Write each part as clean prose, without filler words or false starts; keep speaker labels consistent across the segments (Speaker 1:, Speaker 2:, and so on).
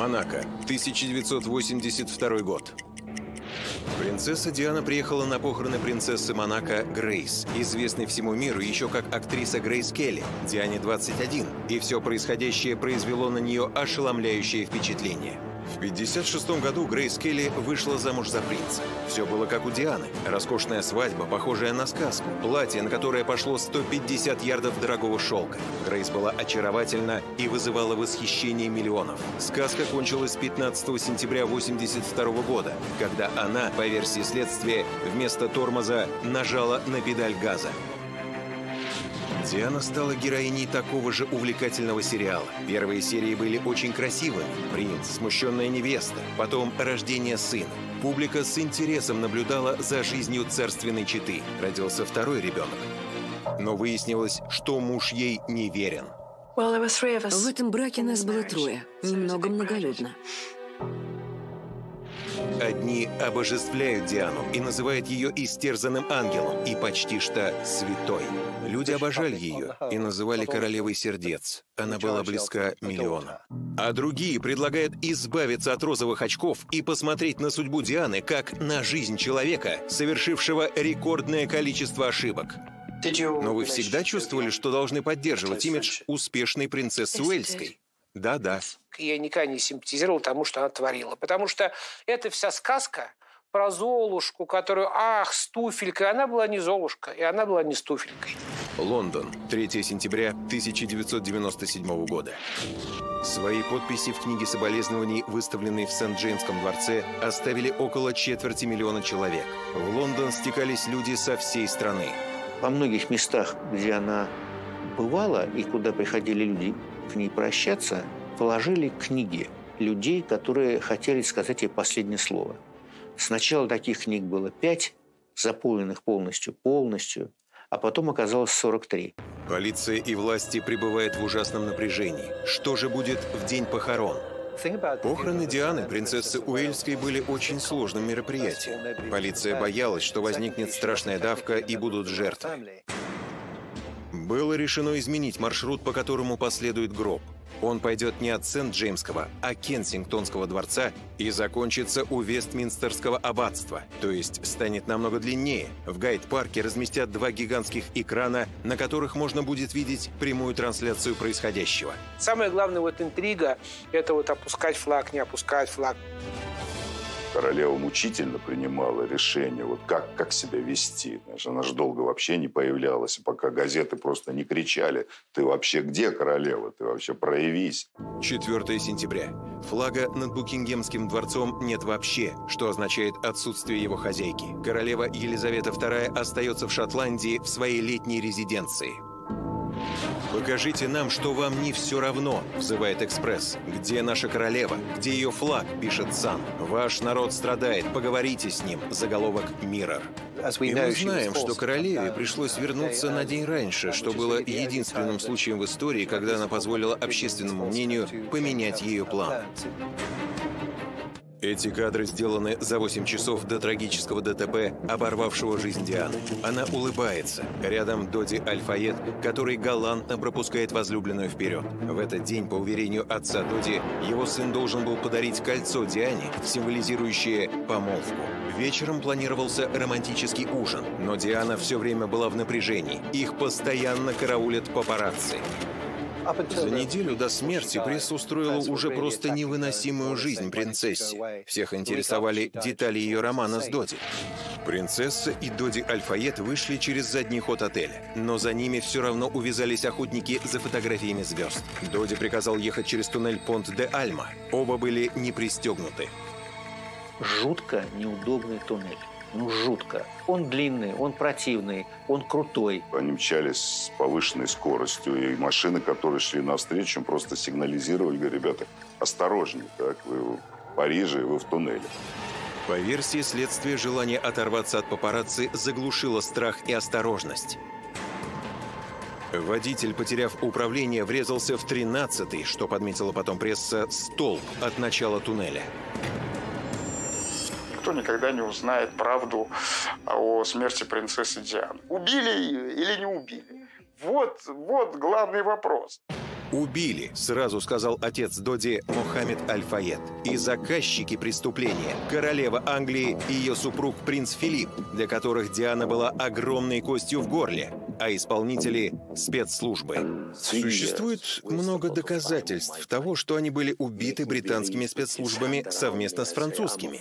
Speaker 1: Монако, 1982 год. Принцесса Диана приехала на похороны принцессы Монако Грейс, известной всему миру еще как актриса Грейс Келли, Диане 21, и все происходящее произвело на нее ошеломляющее впечатление. В 1956 году Грейс Келли вышла замуж за принца. Все было как у Дианы. Роскошная свадьба, похожая на сказку. Платье, на которое пошло 150 ярдов дорогого шелка. Грейс была очаровательна и вызывала восхищение миллионов. Сказка кончилась 15 сентября 1982 года, когда она, по версии следствия, вместо тормоза нажала на педаль газа. Диана стала героиней такого же увлекательного сериала. Первые серии были очень красивыми. Принц, смущенная невеста, потом рождение сына. Публика с интересом наблюдала за жизнью царственной четы. Родился второй ребенок. Но выяснилось, что муж ей не верен.
Speaker 2: В этом браке нас было трое. Немного многолюдно.
Speaker 1: Одни обожествляют Диану и называют ее истерзанным ангелом и почти что святой. Люди обожали ее и называли королевой сердец. Она была близка миллионам. А другие предлагают избавиться от розовых очков и посмотреть на судьбу Дианы как на жизнь человека, совершившего рекордное количество ошибок. Но вы всегда чувствовали, что должны поддерживать имидж успешной принцессы Уэльской? Да-да.
Speaker 3: Я никогда не симпатизировал тому, что она творила. Потому что это вся сказка про Золушку, которую, с туфелькой. Она была не Золушка, и она была не с туфелькой.
Speaker 1: Лондон, 3 сентября 1997 года. Свои подписи в книге соболезнований, выставленной в Сент-Джеймском дворце, оставили около 250 000 человек. В Лондон стекались люди со всей страны.
Speaker 4: Во многих местах, где она бывала и куда приходили люди к ней прощаться, положили книги людей, которые хотели сказать ей последнее слово. Сначала таких книг было 5, заполненных полностью, а потом оказалось 43.
Speaker 1: Полиция и власти пребывают в ужасном напряжении. Что же будет в день похорон? Похороны Дианы, принцессы Уэльской, были очень сложным мероприятием. Полиция боялась, что возникнет страшная давка и будут жертвы. Было решено изменить маршрут, по которому последует гроб. Он пойдет не от Сент-Джеймского, а Кенсингтонского дворца и закончится у Вестминстерского аббатства, то есть станет намного длиннее. В Гайд-парке разместят 2 гигантских экрана, на которых можно будет видеть прямую трансляцию происходящего.
Speaker 3: Самая главная интрига – это опускать флаг, не опускать флаг.
Speaker 5: Королева мучительно принимала решение, как себя вести. Она же долго вообще не появлялась, пока газеты просто не кричали: «Ты вообще где, королева? Ты вообще проявись!»
Speaker 1: 4 сентября. Флага над Букингемским дворцом нет вообще, что означает отсутствие его хозяйки. Королева Елизавета II остается в Шотландии в своей летней резиденции. «Покажите нам, что вам не все равно», — взывает «Экспресс». «Где наша королева? Где ее флаг?» — пишет «Сан». «Ваш народ страдает, поговорите с ним», — заголовок «Миррор». И мы знаем, что королеве пришлось вернуться на день раньше, что было единственным случаем в истории, когда она позволила общественному мнению поменять ее план. Эти кадры сделаны за 8 часов до трагического ДТП, оборвавшего жизнь Дианы. Она улыбается. Рядом Доди Аль-Файед, который галантно пропускает возлюбленную вперед. В этот день, по уверению отца Доди, его сын должен был подарить кольцо Диане, символизирующее помолвку. Вечером планировался романтический ужин, но Диана все время была в напряжении. Их постоянно караулят папарацци. За неделю до смерти пресса устроила уже просто невыносимую жизнь принцессе. Всех интересовали детали ее романа с Доди. Принцесса и Доди Аль-Файед вышли через задний ход отеля, но за ними все равно увязались охотники за фотографиями звезд. Доди приказал ехать через туннель Понт-де-Альма. Оба были не пристегнуты.
Speaker 4: Жутко неудобный туннель. Жутко. Он длинный, он противный, он крутой.
Speaker 5: Они мчались с повышенной скоростью, и машины, которые шли навстречу, просто сигнализировали, говорят: ребята, осторожнее, так, вы в Париже, вы в туннеле.
Speaker 1: По версии следствия, желание оторваться от папарацци заглушило страх и осторожность. Водитель, потеряв управление, врезался в 13-й, что подметила потом пресса, столб от начала туннеля.
Speaker 6: Никто никогда не узнает правду о смерти принцессы Дианы. Убили ее или не убили? Вот главный вопрос.
Speaker 1: Убили, сразу сказал отец Доди Мохаммед Аль-Файед. И заказчики преступления – королева Англии и ее супруг принц Филипп, для которых Диана была огромной костью в горле, а исполнители – спецслужбы. Существует много доказательств того, что они были убиты британскими спецслужбами совместно с французскими.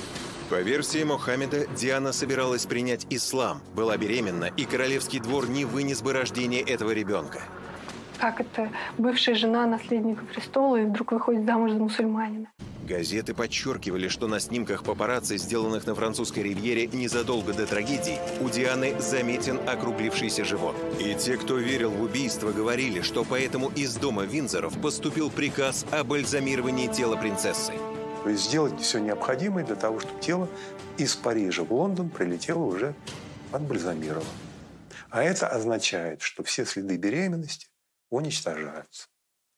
Speaker 1: По версии Мохаммеда, Диана собиралась принять ислам, была беременна, и королевский двор не вынес бы рождения этого ребенка.
Speaker 7: Как это бывшая жена наследника престола и вдруг выходит замуж за мусульманина?
Speaker 1: Газеты подчеркивали, что на снимках папарацци, сделанных на французской ривьере незадолго до трагедии, у Дианы заметен округлившийся живот. И те, кто верил в убийство, говорили, что поэтому из дома Виндзоров поступил приказ о бальзамировании тела принцессы.
Speaker 8: То есть сделать все необходимое для того, чтобы тело из Парижа в Лондон прилетело уже отбальзамировано. А это означает, что все следы беременности уничтожаются.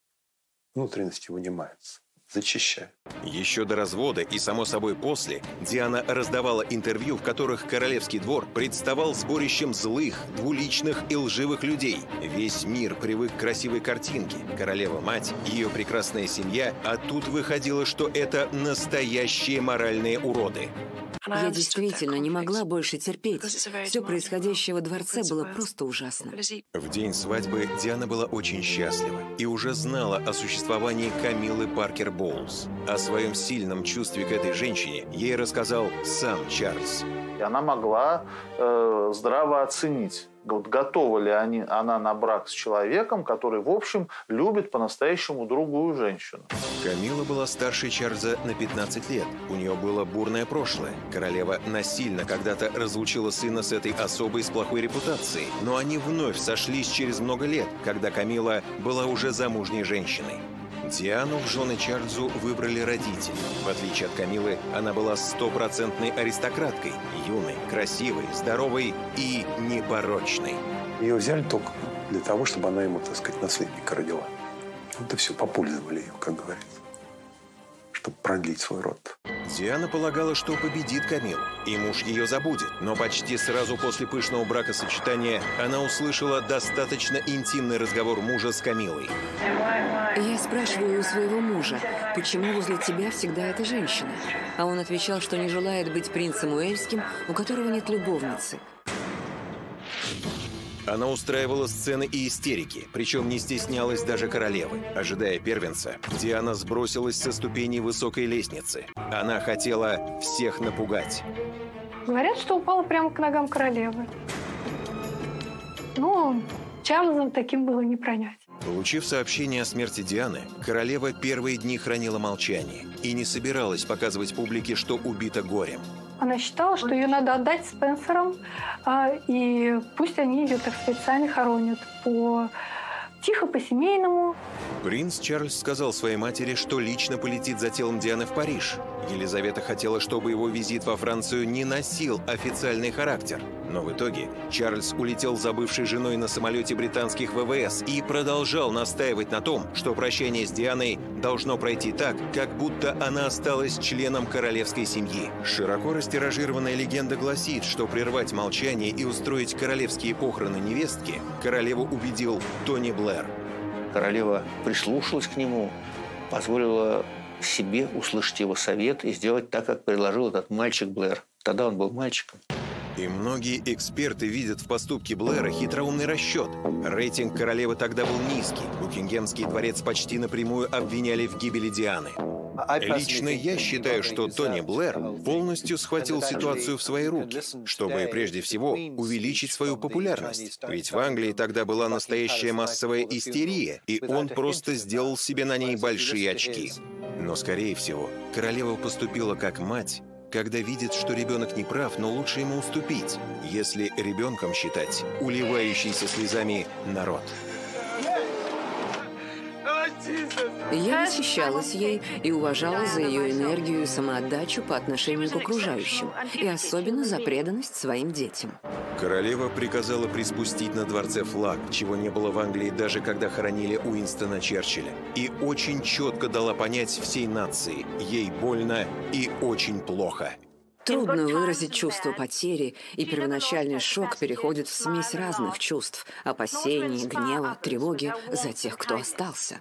Speaker 8: Внутренности вынимаются, зачищают.
Speaker 1: Еще до развода и, само собой, после, Диана раздавала интервью, в которых королевский двор представал сборищем злых, двуличных и лживых людей. Весь мир привык к красивой картинке. Королева-мать, ее прекрасная семья, а тут выходило, что это настоящие моральные уроды.
Speaker 2: Я действительно не могла больше терпеть. Все происходящее во дворце было просто ужасно.
Speaker 1: В день свадьбы Диана была очень счастлива и уже знала о существовании Камиллы Паркер Боулс. О своем сильном чувстве к этой женщине ей рассказал сам Чарльз.
Speaker 6: И она могла здраво оценить, готова ли она на брак с человеком, который, в общем, любит по-настоящему другую женщину.
Speaker 1: Камилла была старше Чарльза на 15 лет. У нее было бурное прошлое. Королева насильно когда-то разлучила сына с этой особой с плохой репутацией. Но они вновь сошлись через много лет, когда Камилла была уже замужней женщиной. Диану в жены Чарльзу выбрали родители. В отличие от Камиллы, она была стопроцентной аристократкой. Юной, красивой, здоровой и непорочной.
Speaker 8: Ее взяли только для того, чтобы она ему, так сказать, наследника родила. Это все, попользовали ее, как говорится, чтобы продлить свой род.
Speaker 1: Диана полагала, что победит Камиллу, и муж ее забудет. Но почти сразу после пышного бракосочетания она услышала достаточно интимный разговор мужа с Камиллой.
Speaker 2: Я спрашиваю у своего мужа, почему возле тебя всегда эта женщина? А он отвечал, что не желает быть принцем Уэльским, у которого нет любовницы.
Speaker 1: Она устраивала сцены и истерики, причем не стеснялась даже королевы. Ожидая первенца, Диана сбросилась со ступеней высокой лестницы. Она хотела всех напугать.
Speaker 7: Говорят, что упала прямо к ногам королевы. Но Чарльзом таким было не пронять.
Speaker 1: Получив сообщение о смерти Дианы, королева первые дни хранила молчание и не собиралась показывать публике, что убита горем.
Speaker 7: Она считала, что ее надо отдать Спенсерам, и пусть они ее, так сказать, сами хоронят тихо, по-семейному.
Speaker 1: Принц Чарльз сказал своей матери, что лично полетит за телом Дианы в Париж. Елизавета хотела, чтобы его визит во Францию не носил официальный характер. Но в итоге Чарльз улетел за бывшей женой на самолете британских ВВС и продолжал настаивать на том, что прощание с Дианой должно пройти так, как будто она осталась членом королевской семьи. Широко растиражированная легенда гласит, что прервать молчание и устроить королевские похороны невестки королеву убедил Тони Блэр.
Speaker 4: Королева прислушалась к нему, позволила себе услышать его совет и сделать так, как предложил этот мальчик Блэр. Тогда он был мальчиком.
Speaker 1: И многие эксперты видят в поступке Блэра хитроумный расчет. Рейтинг королевы тогда был низкий. Букингемский дворец почти напрямую обвиняли в гибели Дианы. Лично я считаю, что Тони Блэр полностью схватил ситуацию в свои руки, чтобы прежде всего увеличить свою популярность. Ведь в Англии тогда была настоящая массовая истерия, и он просто сделал себе на ней большие очки. Но, скорее всего, королева поступила как мать, когда видит, что ребенок не прав, но лучше ему уступить, если ребенком считать уливающийся слезами народ.
Speaker 2: Я восхищалась ей и уважала за ее энергию и самоотдачу по отношению к окружающим, и особенно за преданность своим детям.
Speaker 1: Королева приказала приспустить на дворце флаг, чего не было в Англии даже когда хоронили Уинстона Черчилля. И очень четко дала понять всей нации: ей больно и очень плохо.
Speaker 2: Трудно выразить чувство потери, и первоначальный шок переходит в смесь разных чувств – опасений, гнева, тревоги за тех, кто остался.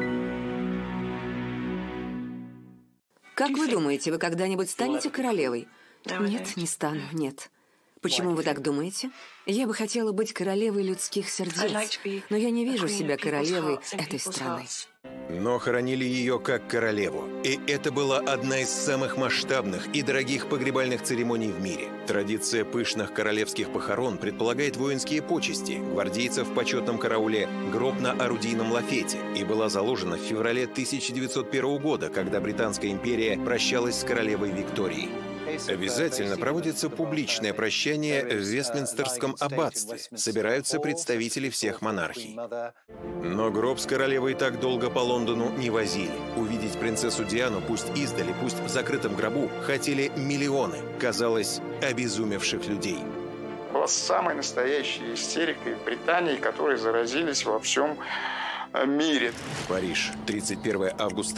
Speaker 2: Как вы думаете, вы когда-нибудь станете королевой? Нет, не стану, нет. Почему вы так думаете? Я бы хотела быть королевой людских сердец, но я не вижу себя королевой этой страны.
Speaker 1: Но хоронили ее как королеву. И это была одна из самых масштабных и дорогих погребальных церемоний в мире. Традиция пышных королевских похорон предполагает воинские почести, гвардейцев в почетном карауле, гроб на орудийном лафете, и была заложена в феврале 1901 года, когда Британская империя прощалась с королевой Викторией. Обязательно проводится публичное прощание в Вестминстерском аббатстве. Собираются представители всех монархий. Но гроб с королевой так долго по Лондону не возили. Увидеть принцессу Диану, пусть издали, пусть в закрытом гробу, хотели миллионы, казалось, обезумевших людей.
Speaker 9: Была самой настоящей истерикой в Британии, которые заразились во всем мире.
Speaker 1: Париж, 31 августа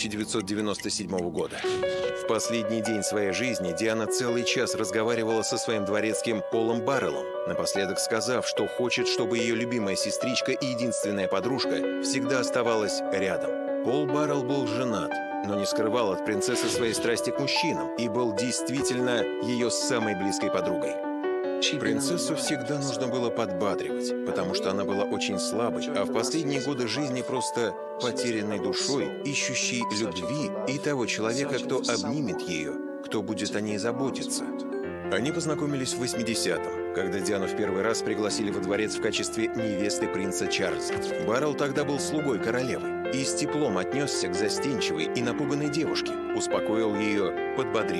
Speaker 1: 1997 года. В последний день своей жизни Диана целый час разговаривала со своим дворецким Полом Барреллом, напоследок сказав, что хочет, чтобы ее любимая сестричка и единственная подружка всегда оставалась рядом. Пол Баррелл был женат, но не скрывал от принцессы своей страсти к мужчинам и был действительно ее самой близкой подругой. Принцессу всегда нужно было подбадривать, потому что она была очень слабой, а в последние годы жизни просто потерянной душой, ищущей любви и того человека, кто обнимет ее, кто будет о ней заботиться. Они познакомились в 80-м, когда Диану в первый раз пригласили во дворец в качестве невесты принца Чарльза. Баррелл тогда был слугой королевы и с теплом отнесся к застенчивой и напуганной девушке, успокоил ее, подбодрил.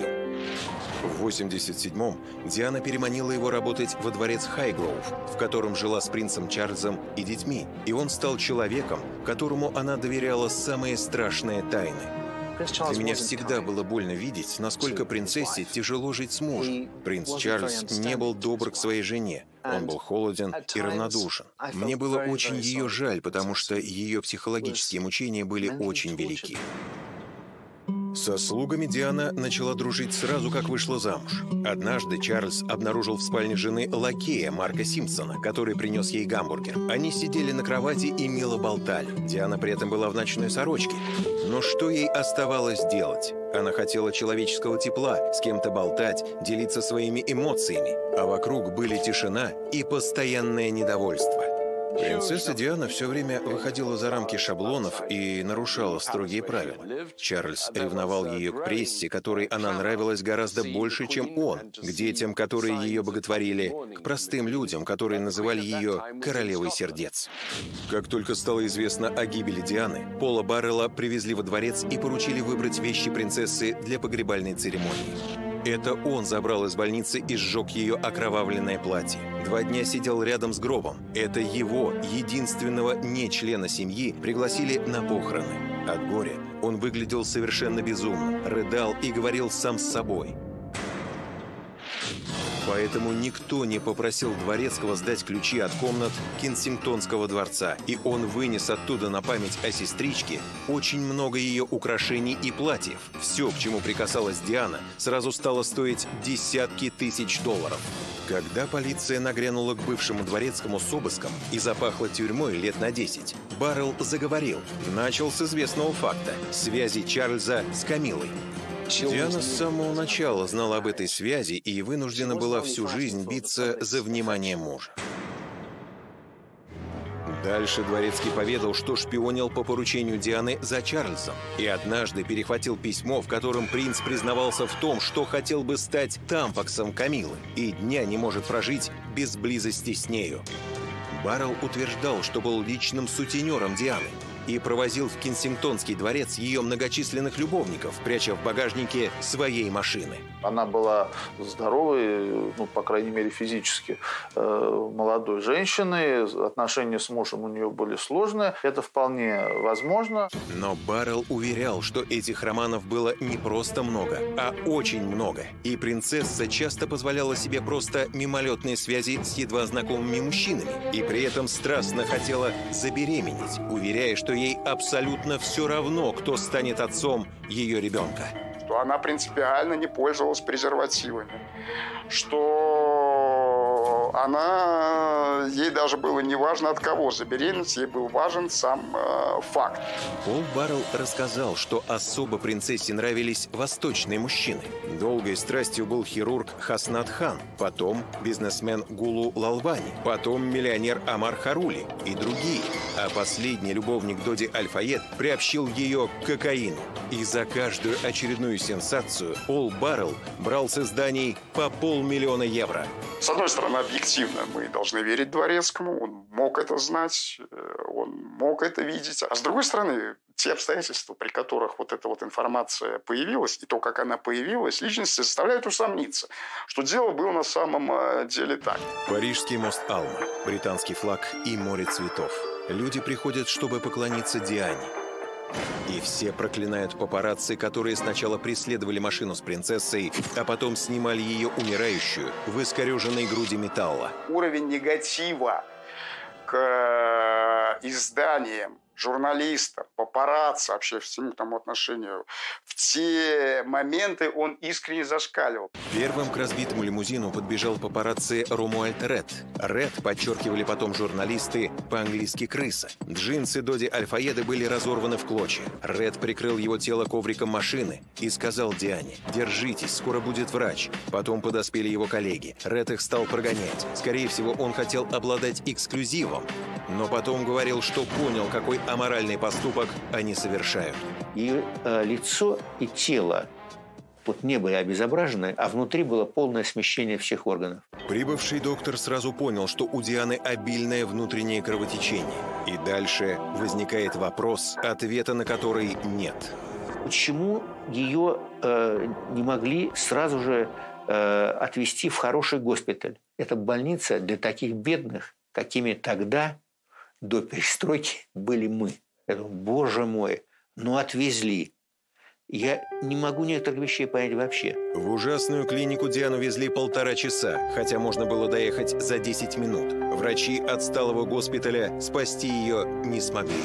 Speaker 1: В 87-м Диана переманила его работать во дворец Хайгроув, в котором жила с принцем Чарльзом и детьми, и он стал человеком, которому она доверяла самые страшные тайны. Для меня всегда было больно видеть, насколько принцессе тяжело жить с мужем. Принц Чарльз не был добр к своей жене, он был холоден и равнодушен. Мне было очень ее жаль, потому что ее психологические мучения были очень велики. Со слугами Диана начала дружить сразу, как вышла замуж. Однажды Чарльз обнаружил в спальне жены лакея Марка Симпсона, который принес ей гамбургер. Они сидели на кровати и мило болтали. Диана при этом была в ночной сорочке. Но что ей оставалось делать? Она хотела человеческого тепла, с кем-то болтать, делиться своими эмоциями. А вокруг были тишина и постоянное недовольство. Принцесса Диана все время выходила за рамки шаблонов и нарушала строгие правила. Чарльз ревновал ее к прессе, которой она нравилась гораздо больше, чем он, к детям, которые ее боготворили, к простым людям, которые называли ее «королевой сердец». Как только стало известно о гибели Дианы, Пола Баррелла привезли во дворец и поручили выбрать вещи принцессы для погребальной церемонии. Это он забрал из больницы и сжег ее окровавленное платье. 2 дня сидел рядом с гробом. Это его, единственного не члена семьи, пригласили на похороны. От горя он выглядел совершенно безумно, рыдал и говорил сам с собой. Поэтому никто не попросил дворецкого сдать ключи от комнат Кенсингтонского дворца, и он вынес оттуда на память о сестричке очень много ее украшений и платьев. Все, к чему прикасалась Диана, сразу стало стоить десятки тысяч долларов. Когда полиция нагрянула к бывшему дворецкому с обыском и запахла тюрьмой лет на 10, Баррелл заговорил. Начал с известного факта – связи Чарльза с Камиллой. Диана с самого начала знала об этой связи и вынуждена была всю жизнь биться за внимание мужа. Дальше дворецкий поведал, что шпионил по поручению Дианы за Чарльзом. И однажды перехватил письмо, в котором принц признавался в том, что хотел бы стать тампаксом Камиллы и дня не может прожить без близости с нею. Баррелл утверждал, что был личным сутенером Дианы и провозил в Кенсингтонский дворец ее многочисленных любовников, пряча в багажнике своей машины.
Speaker 6: Она была здоровой, по крайней мере, физически молодой женщиной. Отношения с мужем у нее были сложные. Это вполне возможно.
Speaker 1: Но Баррелл уверял, что этих романов было не просто много, а очень много. И принцесса часто позволяла себе просто мимолетные связи с едва знакомыми мужчинами. И при этом страстно хотела забеременеть, уверяя, что ей абсолютно все равно, кто станет отцом ее ребенка.
Speaker 9: что она принципиально не пользовалась презервативами, что ей даже было не важно от кого забеременеть, ей был важен сам факт.
Speaker 1: Пол Баррелл рассказал, что особо принцессе нравились восточные мужчины. Долгой страстью был хирург Хаснат Хан, потом бизнесмен Гулу Лалвани, потом миллионер Амар Харули и другие. А последний любовник Доди Аль-Файед приобщил ее к кокаину. И за каждую очередную сенсацию Пол Баррелл брал с изданий по 500 000 евро.
Speaker 9: С одной стороны, объективно мы должны верить Дворецкому, он мог это знать, он мог это видеть. А с другой стороны, те обстоятельства, при которых вот эта вот информация появилась, и то, как она появилась, личности заставляют усомниться, что дело было на самом деле так.
Speaker 1: Парижский мост Алма, британский флаг и море цветов. Люди приходят, чтобы поклониться Диане. И все проклинают папарацци, которые сначала преследовали машину с принцессой, а потом снимали ее умирающую в искореженной груди металла.
Speaker 9: Уровень негатива к изданиям, журналистам, папарацци, вообще всему тому отношению, в те моменты он искренне зашкаливал.
Speaker 1: Первым к разбитому лимузину подбежал папарацци Ромуальд Ред. Ред подчеркивали потом журналисты по-английски «крыса». Джинсы Доди Аль-Файеда были разорваны в клочья. Ред прикрыл его тело ковриком машины и сказал Диане: «Держитесь, скоро будет врач». Потом подоспели его коллеги. Ред их стал прогонять. Скорее всего, он хотел обладать эксклюзивом. Но потом говорил, что понял, какой аморальный поступок они совершают.
Speaker 4: Ее лицо и тело вот не были обезображены, а внутри было полное смещение всех органов.
Speaker 1: Прибывший доктор сразу понял, что у Дианы обильное внутреннее кровотечение. И дальше возникает вопрос, ответа на который нет.
Speaker 4: Почему ее не могли сразу же отвезти в хороший госпиталь? Это больница для таких бедных, какими тогда, до перестройки, были мы. Я думаю, боже мой, ну отвезли. Я не могу некоторых вещей понять вообще.
Speaker 1: В ужасную клинику Диану везли 1,5 часа, хотя можно было доехать за 10 минут. Врачи отсталого госпиталя спасти ее не смогли.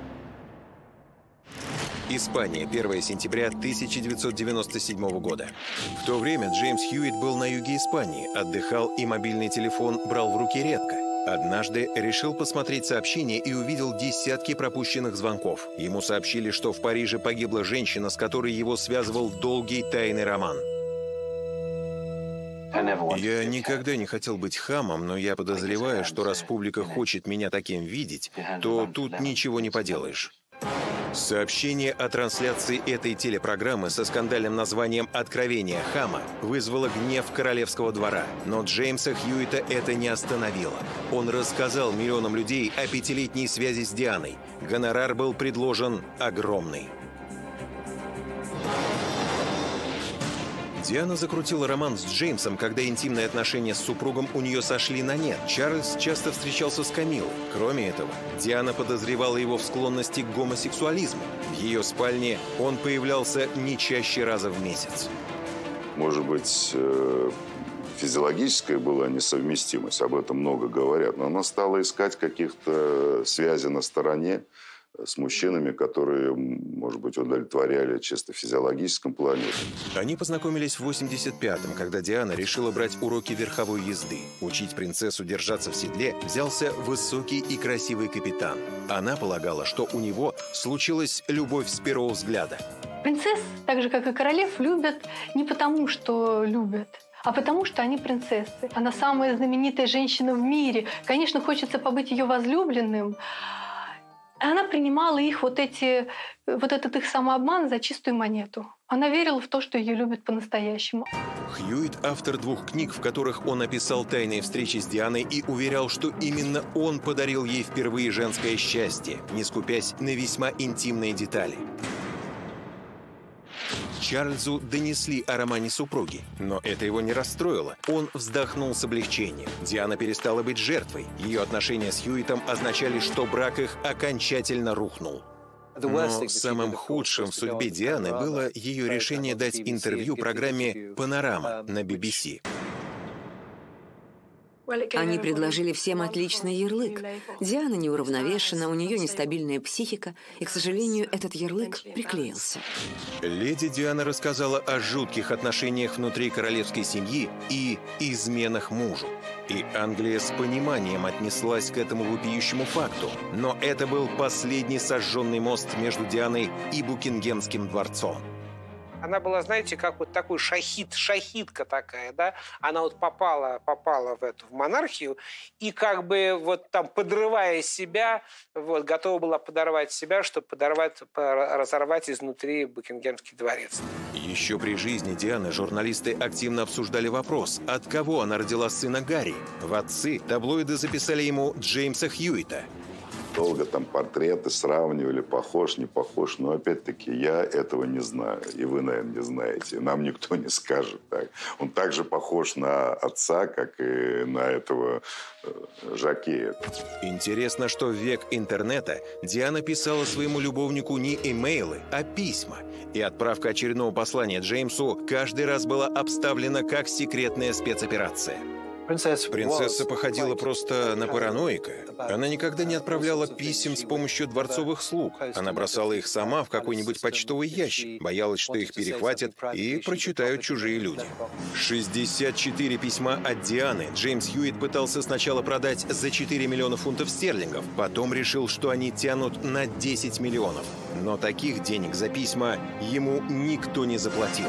Speaker 1: Испания, 1 сентября 1997 года. В то время Джеймс Хьюитт был на юге Испании, отдыхал и мобильный телефон брал в руки редко. Однажды решил посмотреть сообщения и увидел десятки пропущенных звонков. Ему сообщили, что в Париже погибла женщина, с которой его связывал долгий тайный роман. Я никогда не хотел быть хамом, но я подозреваю, что раз публика хочет меня таким видеть, то тут ничего не поделаешь. Сообщение о трансляции этой телепрограммы со скандальным названием «Откровение хама» вызвало гнев королевского двора. Но Джеймса Хьюитта это не остановило. Он рассказал миллионам людей о 5-летней связи с Дианой. Гонорар был предложен огромный. Диана закрутила роман с Джеймсом, когда интимные отношения с супругом у нее сошли на нет. Чарльз часто встречался с Камиллой. Кроме этого, Диана подозревала его в склонности к гомосексуализму. В ее спальне он появлялся не чаще раза в месяц.
Speaker 5: Может быть, физиологическая была несовместимость, об этом много говорят, но она стала искать каких-то связей на стороне с мужчинами, которые, может быть, удовлетворяли чисто физиологическом плане.
Speaker 1: Они познакомились в 85-м, когда Диана решила брать уроки верховой езды. Учить принцессу держаться в седле взялся высокий и красивый капитан. Она полагала, что у него случилась любовь с первого взгляда.
Speaker 7: Принцесс, так же, как и королев, любят не потому, что любят, а потому что они принцессы. Она самая знаменитая женщина в мире. Конечно, хочется побыть ее возлюбленным. Она принимала их вот этот их самообман за чистую монету. Она верила в то, что ее любят по-настоящему.
Speaker 1: Хьюитт – автор 2 книг, в которых он описал тайные встречи с Дианой и уверял, что именно он подарил ей впервые женское счастье, не скупясь на весьма интимные детали. Чарльзу донесли о романе супруги, но это его не расстроило. Он вздохнул с облегчением. Диана перестала быть жертвой. Ее отношения с Хьюиттом означали, что брак их окончательно рухнул. Но самым худшим в судьбе Дианы было ее решение дать интервью программе «Панорама» на BBC.
Speaker 2: Они предложили всем отличный ярлык. Диана неуравновешена, у нее нестабильная психика, и, к сожалению, этот ярлык приклеился.
Speaker 1: Леди Диана рассказала о жутких отношениях внутри королевской семьи и изменах мужу. И Англия с пониманием отнеслась к этому вопиющему факту. Но это был последний сожженный мост между Дианой и Букингемским дворцом.
Speaker 3: Она была, знаете, как вот такой шахидка такая, да? Она вот попала в монархию и как бы вот там, подрывая себя, вот, готова была подорвать себя, чтобы разорвать изнутри Букингемский дворец.
Speaker 1: Еще при жизни Дианы журналисты активно обсуждали вопрос, от кого она родила сына Гарри. В отцы таблоиды записали ему Джеймса Хьюита.
Speaker 5: Долго там портреты сравнивали, похож, не похож. Но опять-таки я этого не знаю. И вы, наверное, не знаете. Нам никто не скажет так. Он так же похож на отца, как и на этого жокея.
Speaker 1: Интересно, что в век интернета Диана писала своему любовнику не имейлы, а письма. И отправка очередного послания Джеймсу каждый раз была обставлена как секретная спецоперация. Принцесса походила просто на параноика. Она никогда не отправляла писем с помощью дворцовых слуг. Она бросала их сама в какой-нибудь почтовый ящик. Боялась, что их перехватят и прочитают чужие люди. 64 письма от Дианы Джеймс Хьюит пытался сначала продать за 4 миллиона фунтов стерлингов. Потом решил, что они тянут на 10 миллионов. Но таких денег за письма ему никто не заплатил.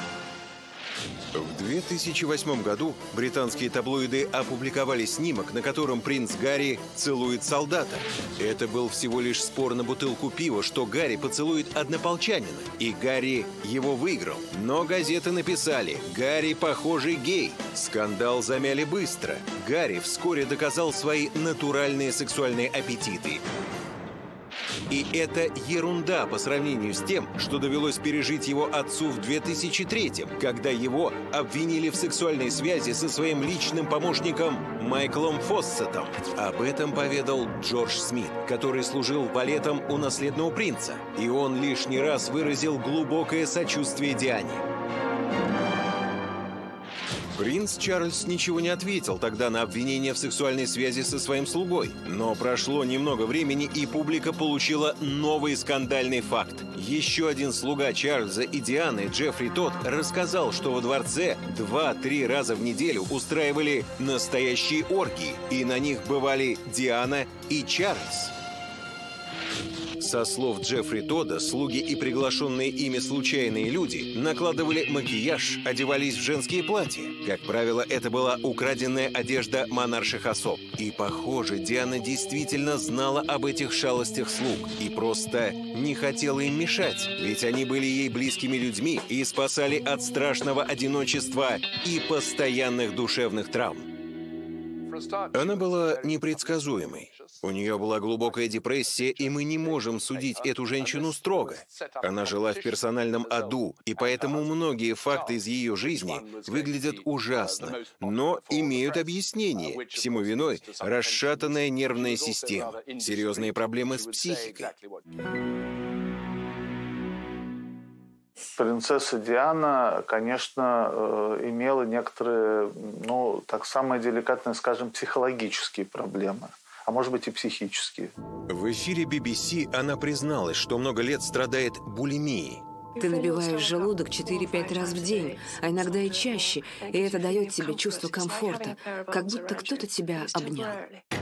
Speaker 1: В 2008 году британские таблоиды опубликовали снимок, на котором принц Гарри целует солдата. Это был всего лишь спор на бутылку пива, что Гарри поцелует однополчанина. И Гарри его выиграл. Но газеты написали: «Гарри, похоже, гей». Скандал замяли быстро. Гарри вскоре доказал свои натуральные сексуальные аппетиты. И это ерунда по сравнению с тем, что довелось пережить его отцу в 2003-м, когда его обвинили в сексуальной связи со своим личным помощником Майклом Фоссетом. Об этом поведал Джордж Смит, который служил валетом у наследного принца. И он лишний раз выразил глубокое сочувствие Диане. Принц Чарльз ничего не ответил тогда на обвинение в сексуальной связи со своим слугой. Но прошло немного времени, и публика получила новый скандальный факт. Еще один слуга Чарльза и Дианы, Джеффри Тодд, рассказал, что во дворце 2-3 раза в неделю устраивали настоящие оргии, и на них бывали Диана и Чарльз. Со слов Джеффри Тодда, слуги и приглашенные ими случайные люди накладывали макияж, одевались в женские платья. Как правило, это была украденная одежда монарших особ. И, похоже, Диана действительно знала об этих шалостях слуг и просто не хотела им мешать, ведь они были ей близкими людьми и спасали от страшного одиночества и постоянных душевных травм. Она была непредсказуемой. У нее была глубокая депрессия, и мы не можем судить эту женщину строго. Она жила в персональном аду, и поэтому многие факты из ее жизни выглядят ужасно, но имеют объяснение. Всему виной расшатанная нервная система, серьезные проблемы с психикой.
Speaker 6: Принцесса Диана, конечно, имела некоторые, так самые деликатные, скажем, психологические проблемы, а может быть и психические.
Speaker 1: В эфире BBC она призналась, что много лет страдает булимией.
Speaker 2: Ты набиваешь желудок 4-5 раз в день, а иногда и чаще, и это дает тебе чувство комфорта, как будто кто-то тебя обнял.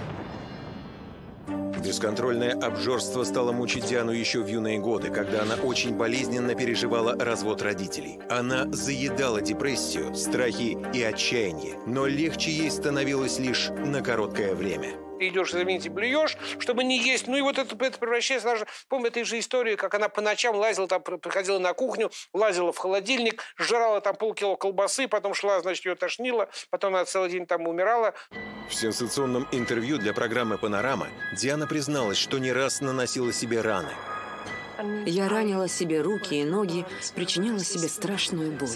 Speaker 1: Бесконтрольное обжорство стало мучить Диану еще в юные годы, когда она очень болезненно переживала развод родителей. Она заедала депрессию, страхи и отчаяние, но легче ей становилось лишь на короткое время.
Speaker 3: Ты идешь, извините, блюешь, чтобы не есть. И вот это превращается даже... Помню этой же истории, как она по ночам лазила, там, приходила на кухню, лазила в холодильник, жрала там полкило колбасы, потом шла, значит, ее тошнило, потом она целый день там умирала.
Speaker 1: В сенсационном интервью для программы «Панорама» Диана призналась, что не раз наносила себе раны.
Speaker 2: Я ранила себе руки и ноги, причиняла себе страшную боль.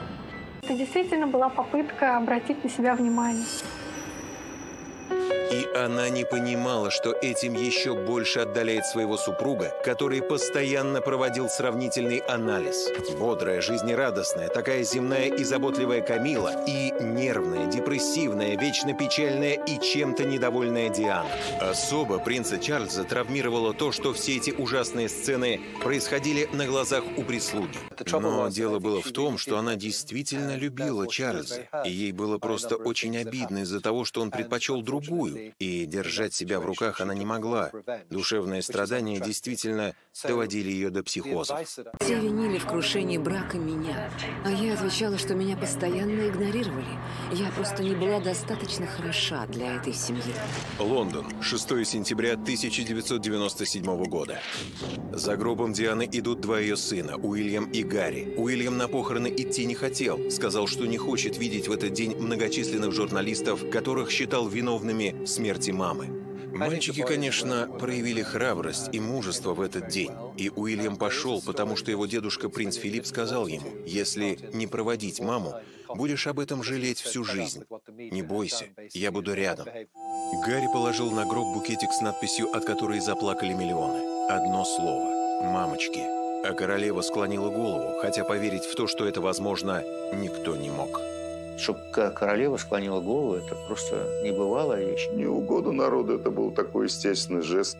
Speaker 7: Это действительно была попытка обратить на себя внимание.
Speaker 1: И Она не понимала, что этим еще больше отдаляет своего супруга, который постоянно проводил сравнительный анализ. Бодрая, жизнерадостная, такая земная и заботливая Камила и нервная, депрессивная, вечно печальная и чем-то недовольная Диана. Особо принца Чарльза травмировало то, что все эти ужасные сцены происходили на глазах у прислуги. Но дело было в том, что она действительно любила Чарльза, и ей было просто очень обидно из-за того, что он предпочел другую, и держать себя в руках она не могла. Душевные страдания действительно доводили ее до психоза.
Speaker 2: Все винили в крушении брака меня, а я отвечала, что меня постоянно игнорировали. Я просто не была достаточно хороша для этой семьи.
Speaker 1: Лондон, 6 сентября 1997 года. За гробом Дианы идут два ее сына, Уильям и Гарри. Уильям на похороны идти не хотел. Сказал, что не хочет видеть в этот день многочисленных журналистов, которых считал виновными в смерти мамы. Мальчики, конечно, проявили храбрость и мужество в этот день. И Уильям пошел, потому что его дедушка принц Филипп сказал ему: «Если не проводить маму, будешь об этом жалеть всю жизнь. Не бойся, я буду рядом». Гарри положил на гроб букетик с надписью, от которой заплакали миллионы. Одно слово: «Мамочки». А королева склонила голову, хотя поверить в то, что это возможно, никто не мог.
Speaker 4: Чтобы королева склонила голову, это просто небывалая вещь.
Speaker 5: Не угоду народу, это был такой естественный жест.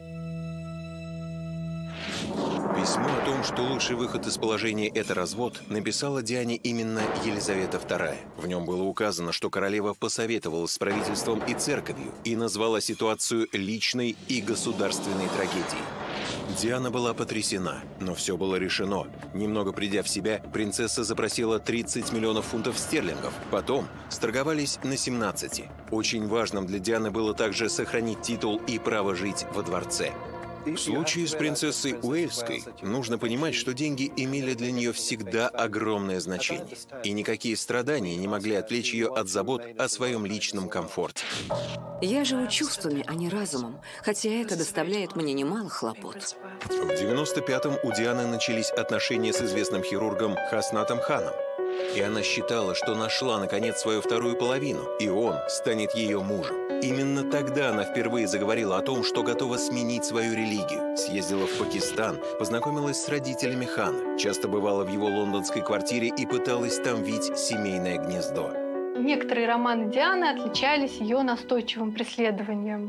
Speaker 1: Письмо о том, что лучший выход из положения – это развод, написала Диане именно Елизавета II. В нем было указано, что королева посоветовалась с правительством и церковью и назвала ситуацию личной и государственной трагедией. Диана была потрясена, но все было решено. Немного придя в себя, принцесса запросила 30 миллионов фунтов стерлингов. Потом сторговались на 17. Очень важным для Дианы было также сохранить титул и право жить во дворце. В случае с принцессой Уэльской нужно понимать, что деньги имели для нее всегда огромное значение. И никакие страдания не могли отвлечь ее от забот о своем личном комфорте.
Speaker 2: Я живу чувствами, а не разумом, хотя это доставляет мне немало хлопот.
Speaker 1: В 95-м у Дианы начались отношения с известным хирургом Хаснатом Ханом. И она считала, что нашла, наконец, свою вторую половину, и он станет ее мужем. Именно тогда она впервые заговорила о том, что готова сменить свою религию. Съездила в Пакистан, познакомилась с родителями Хана, часто бывала в его лондонской квартире и пыталась там вить семейное гнездо.
Speaker 7: Некоторые романы Дианы отличались ее настойчивым преследованием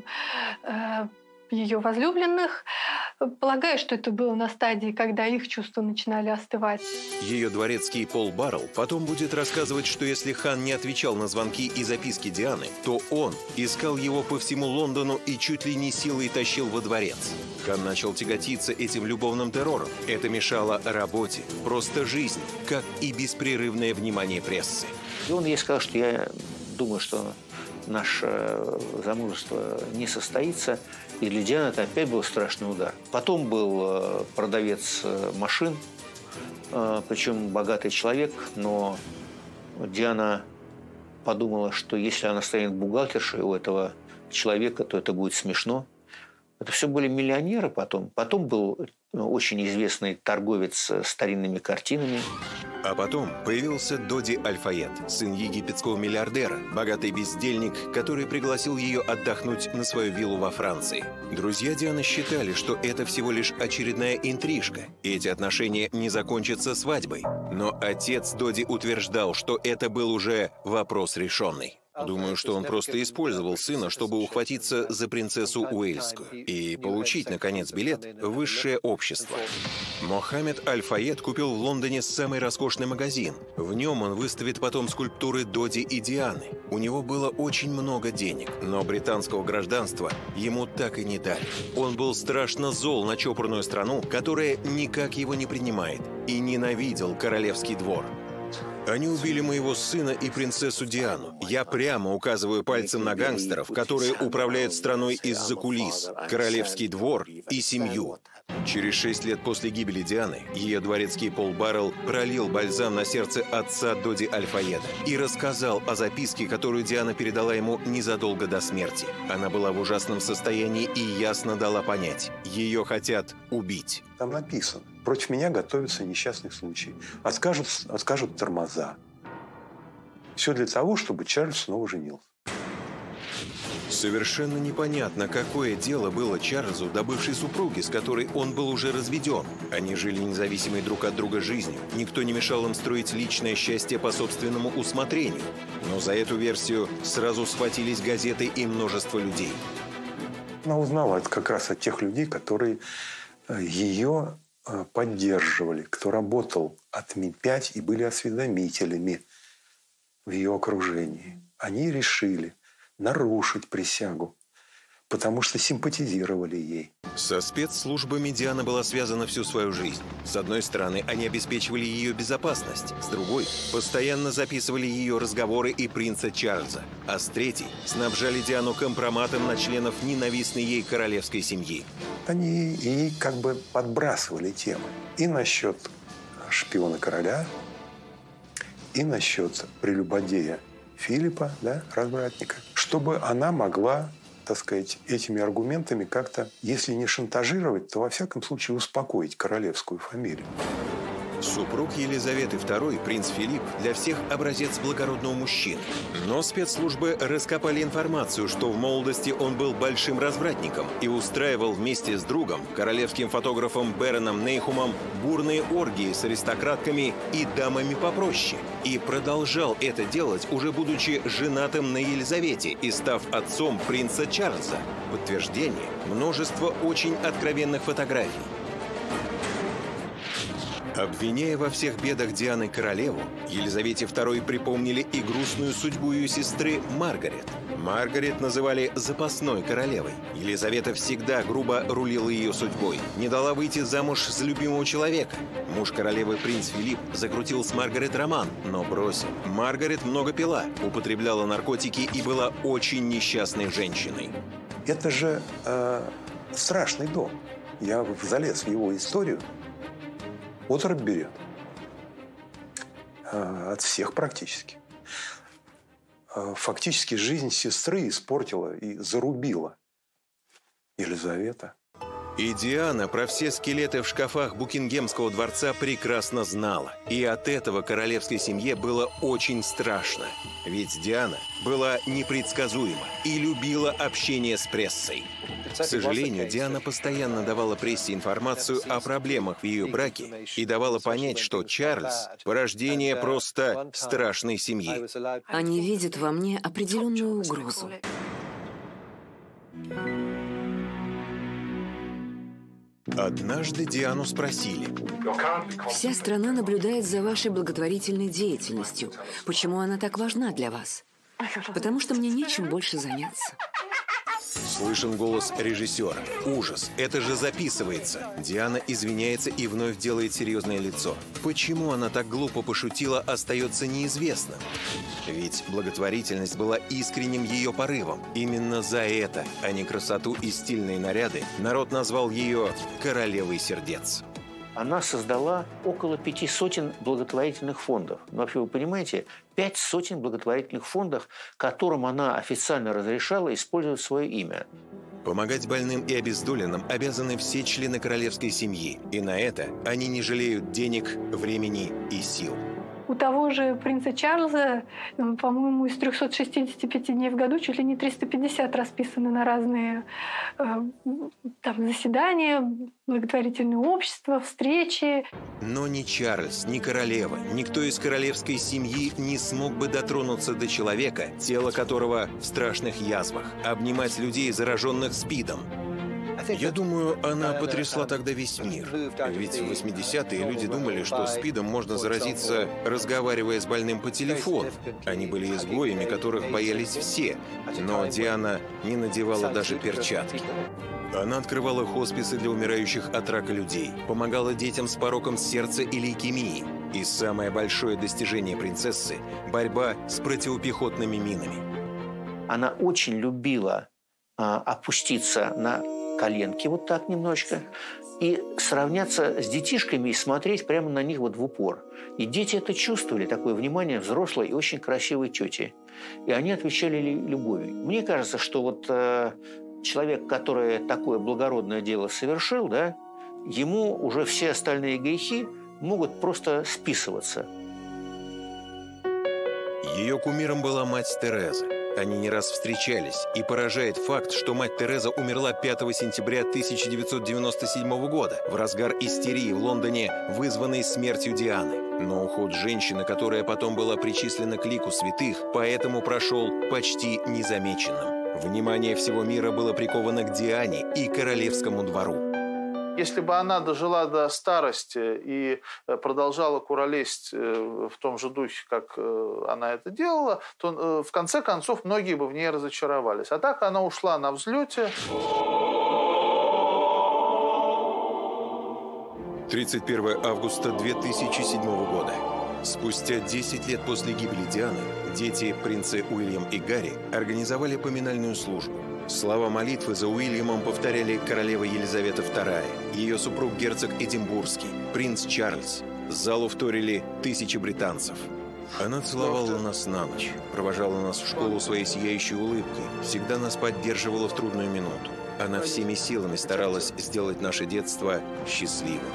Speaker 7: ее возлюбленных. Полагаю, что это было на стадии, когда их чувства начинали остывать.
Speaker 1: Ее дворецкий Пол Баррелл потом будет рассказывать, что если Хан не отвечал на звонки и записки Дианы, то он искал его по всему Лондону и чуть ли не силой тащил во дворец. Хан начал тяготиться этим любовным террором. Это мешало работе, просто жизни, как и беспрерывное внимание прессы.
Speaker 4: И он ей сказал, что я думаю, что наше замужество не состоится. И для Дианы это опять был страшный удар. Потом был продавец машин, причем богатый человек, но Диана подумала, что если она станет бухгалтершей у этого человека, то это будет смешно. Это все были миллионеры потом. Потом был очень известный торговец старинными картинами.
Speaker 1: А потом появился Доди Аль-Файед, сын египетского миллиардера, богатый бездельник, который пригласил ее отдохнуть на свою виллу во Франции. Друзья Дианы считали, что это всего лишь очередная интрижка, и эти отношения не закончатся свадьбой. Но отец Доди утверждал, что это был уже вопрос решенный. Думаю, что он просто использовал сына, чтобы ухватиться за принцессу Уэльскую и получить, наконец, билет в высшее общество. Мохаммед Аль-Файед купил в Лондоне самый роскошный магазин. В нем он выставит потом скульптуры Доди и Дианы. У него было очень много денег, но британского гражданства ему так и не дали. Он был страшно зол на чопорную страну, которая никак его не принимает, и ненавидел королевский двор. Они убили моего сына и принцессу Диану. Я прямо указываю пальцем на гангстеров, которые управляют страной из-за кулис, королевский двор и семью. Через 6 лет после гибели Дианы ее дворецкий Пол Баррелл пролил бальзам на сердце отца Доди Аль-Файеда и рассказал о записке, которую Диана передала ему незадолго до смерти. Она была в ужасном состоянии и ясно дала понять – ее хотят убить.
Speaker 8: Там написано: против меня готовится несчастный случай. Откажут тормоза. Все для того, чтобы Чарльз снова женился.
Speaker 1: Совершенно непонятно, какое дело было Чарльзу до бывшей супруги, с которой он был уже разведен. Они жили независимой друг от друга жизнью. Никто не мешал им строить личное счастье по собственному усмотрению. Но за эту версию сразу схватились газеты и множество людей.
Speaker 8: Она узнала это как раз от тех людей, которые ее поддерживали, кто работал от МИ-5 и были осведомителями в ее окружении. Они решили нарушить присягу, потому что симпатизировали ей.
Speaker 1: Со спецслужбами Диана была связана всю свою жизнь. С одной стороны, они обеспечивали ее безопасность. С другой, постоянно записывали ее разговоры и принца Чарльза. А с третьей, снабжали Диану компроматом на членов ненавистной ей королевской семьи.
Speaker 8: Они ей как бы подбрасывали темы. И насчет шпиона короля, и насчет прелюбодея Филиппа, да, развратника, чтобы она могла, так сказать, этими аргументами как-то, если не шантажировать, то во всяком случае успокоить королевскую фамилию.
Speaker 1: Супруг Елизаветы II, принц Филипп, для всех образец благородного мужчины. Но спецслужбы раскопали информацию, что в молодости он был большим развратником и устраивал вместе с другом, королевским фотографом Бероном Нейхумом, бурные оргии с аристократками и дамами попроще. И продолжал это делать, уже будучи женатым на Елизавете и став отцом принца Чарльза. Подтверждение – множество очень откровенных фотографий. Обвиняя во всех бедах Дианы королеву, Елизавете II припомнили и грустную судьбу ее сестры Маргарет. Маргарет называли запасной королевой. Елизавета всегда грубо рулила ее судьбой, не дала выйти замуж за любимого человека. Муж королевы, принц Филипп, закрутил с Маргарет роман, но бросил. Маргарет много пила, употребляла наркотики и была очень несчастной женщиной.
Speaker 8: Это же страшный дом. Я залез в его историю. Оторопь берет. От всех практически. Фактически жизнь сестры испортила и зарубила Елизавета.
Speaker 1: И Диана про все скелеты в шкафах Букингемского дворца прекрасно знала. И от этого королевской семье было очень страшно. Ведь Диана была непредсказуема и любила общение с прессой. К сожалению, Диана постоянно давала прессе информацию о проблемах в ее браке и давала понять, что Чарльз – порождение просто страшной семьи.
Speaker 2: Они видят во мне определенную угрозу.
Speaker 1: Однажды Диану спросили:
Speaker 2: «Вся страна наблюдает за вашей благотворительной деятельностью. Почему она так важна для вас?» «Потому что мне нечем больше заняться».
Speaker 1: Слышен голос режиссера. Ужас, это же записывается. Диана извиняется и вновь делает серьезное лицо. Почему она так глупо пошутила, остается неизвестным. Ведь благотворительность была искренним ее порывом. Именно за это, а не красоту и стильные наряды, народ назвал ее «королевой сердец».
Speaker 4: Она создала около 500 благотворительных фондов. Но вообще, вы понимаете, 500 благотворительных фондов, которым она официально разрешала использовать свое имя.
Speaker 1: Помогать больным и обездоленным обязаны все члены королевской семьи. И на это они не жалеют денег, времени и сил.
Speaker 7: У того же принца Чарльза, по-моему, из 365 дней в году чуть ли не 350 расписаны на разные заседания, благотворительные общества, встречи.
Speaker 1: Но ни Чарльз, ни королева, никто из королевской семьи не смог бы дотронуться до человека, тело которого в страшных язвах, обнимать людей, зараженных СПИДом. Я думаю, она потрясла тогда весь мир. Ведь в 80-е люди думали, что СПИДом можно заразиться, разговаривая с больным по телефону. Они были изгоями, которых боялись все. Но Диана не надевала даже перчатки. Она открывала хосписы для умирающих от рака людей, помогала детям с пороком сердца и лейкемией. И самое большое достижение принцессы – борьба с противопехотными минами.
Speaker 4: Она очень любила опуститься на коленки вот так немножечко и сравняться с детишками и смотреть прямо на них вот в упор. И дети это чувствовали, такое внимание взрослой и очень красивой тети. И они отвечали любовью. Мне кажется, что вот человек, который такое благородное дело совершил, да, ему уже все остальные грехи могут просто списываться.
Speaker 1: Ее кумиром была мать Тереза. Они не раз встречались, и поражает факт, что мать Тереза умерла 5 сентября 1997 года в разгар истерии в Лондоне, вызванной смертью Дианы. Но уход женщины, которая потом была причислена к лику святых, поэтому прошел почти незамеченным. Внимание всего мира было приковано к Диане и королевскому двору.
Speaker 6: Если бы она дожила до старости и продолжала куролесить в том же духе, как она это делала, то в конце концов многие бы в ней разочаровались. А так она ушла на взлете.
Speaker 1: 31 августа 2007 года. Спустя 10 лет после гибели Дианы, дети принцы Уильям и Гарри организовали поминальную службу. Слова молитвы за Уильямом повторяли королева Елизавета II, ее супруг герцог Эдинбургский, принц Чарльз. Залу вторили тысячи британцев. Она целовала нас на ночь, провожала нас в школу своей сияющей улыбкой, всегда нас поддерживала в трудную минуту. Она всеми силами старалась сделать наше детство счастливым.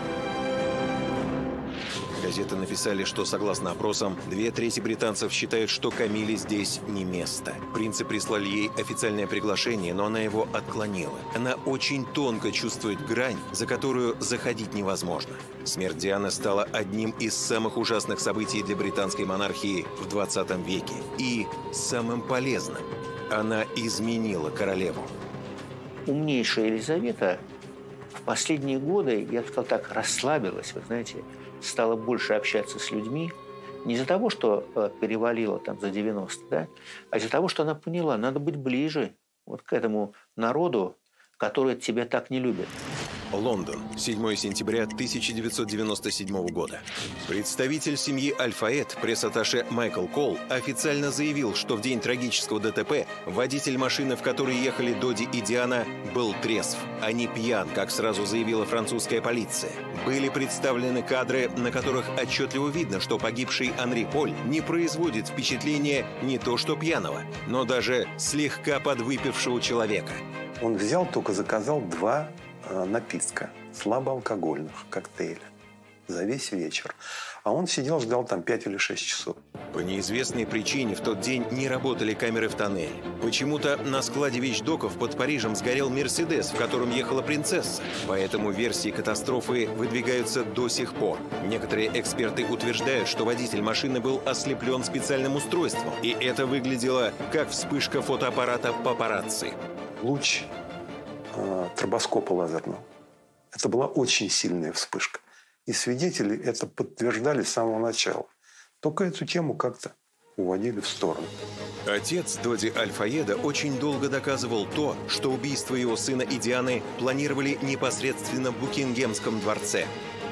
Speaker 1: Газеты написали, что, согласно опросам, 2/3 британцев считают, что Камиле здесь не место. Принцы прислали ей официальное приглашение, но она его отклонила. Она очень тонко чувствует грань, за которую заходить невозможно. Смерть Дианы стала одним из самых ужасных событий для британской монархии в 20 веке. И самым полезным. Она изменила королеву.
Speaker 4: Умнейшая Елизавета в последние годы, я бы сказал так, расслабилась, вы знаете, стала больше общаться с людьми. Не из-за того, что перевалила там за 90, да, а из-за того, что она поняла, надо быть ближе вот к этому народу, который тебя так не любит.
Speaker 1: Лондон, 7 сентября 1997 года. Представитель семьи Аль-Фаед, пресс-атташе Майкл Кол, официально заявил, что в день трагического ДТП водитель машины, в которой ехали Доди и Диана, был трезв, а не пьян, как сразу заявила французская полиция. Были представлены кадры, на которых отчетливо видно, что погибший Анри Поль не производит впечатления не то что пьяного, но даже слегка подвыпившего человека.
Speaker 8: Он взял, только заказал 2 напитка слабоалкогольных, коктейля, за весь вечер. А он сидел, ждал там 5 или 6 часов.
Speaker 1: По неизвестной причине в тот день не работали камеры в тоннеле. Почему-то на складе вещдоков под Парижем сгорел «Мерседес», в котором ехала принцесса. Поэтому версии катастрофы выдвигаются до сих пор. Некоторые эксперты утверждают, что водитель машины был ослеплен специальным устройством. И это выглядело как вспышка фотоаппарата папарацци.
Speaker 8: Луч тробоскопа лазерного. Это была очень сильная вспышка. И свидетели это подтверждали с самого начала. Только эту тему как-то уводили в сторону.
Speaker 1: Отец Доди Аль-Фаеда очень долго доказывал то, что убийство его сына и Дианы планировали непосредственно в Букингемском дворце.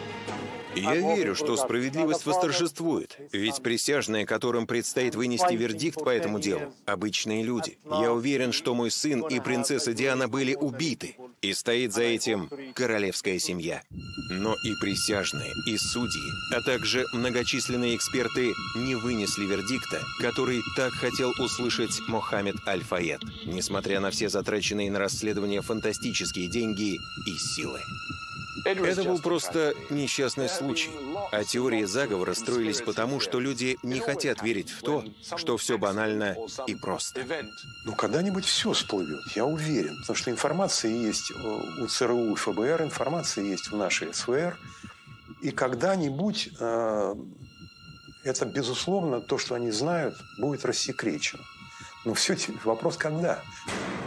Speaker 1: Я верю, что справедливость восторжествует, ведь присяжные, которым предстоит вынести вердикт по этому делу, обычные люди. Я уверен, что мой сын и принцесса Диана были убиты, и стоит за этим королевская семья. Но и присяжные, и судьи, а также многочисленные эксперты не вынесли вердикта, который так хотел услышать Мохаммед Аль-Фаед, несмотря на все затраченные на расследование фантастические деньги и силы. Это был просто несчастный случай. А теории заговора строились потому, что люди не хотят верить в то, что все банально и просто.
Speaker 8: Ну, когда-нибудь все всплывет, я уверен. Потому что информация есть у ЦРУ и ФБР, информация есть в нашей СВР. И когда-нибудь это, безусловно, то, что они знают, будет рассекречено. Но все вопрос когда.